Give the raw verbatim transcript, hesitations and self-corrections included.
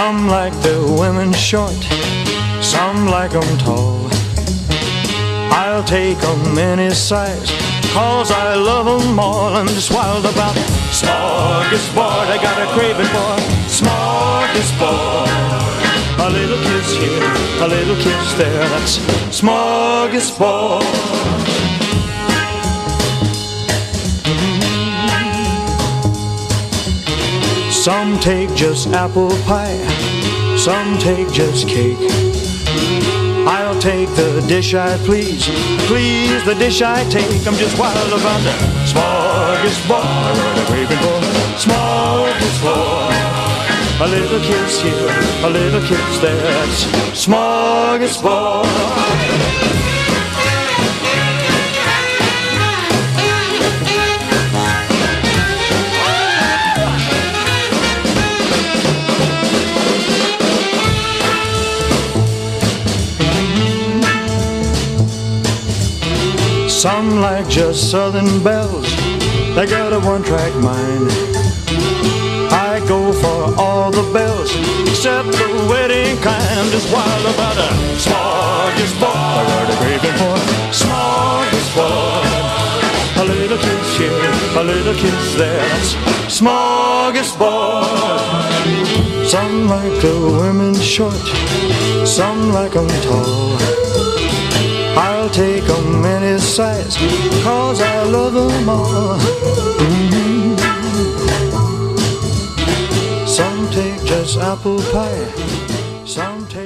Some like the women short, some like 'em tall. I'll take 'em any size, 'cause I love 'em all. I'm just wild about smorgasbord. I got a craving for smorgasbord. A little kiss here, a little kiss there, that's smorgasbord. Some take just apple pie, some take just cake. I'll take the dish I please, please the dish I take. I'm just wild about the smorgasbord. I got a craving for smorgasbord. A little kiss here, a little kiss there, that's smorgasbord. Some like just southern bells, they got a one-track mind. I go for all the bells, except the wedding kind. I'm just wild about a smorgasbord. I got a craving for smorgasbord. A little kiss here, a little kiss there, that's smorgasbord. Some like the women short, some like 'em tall. I'll take 'em any size, 'cause I love 'em all. Mm-hmm. Some take just apple pie, some take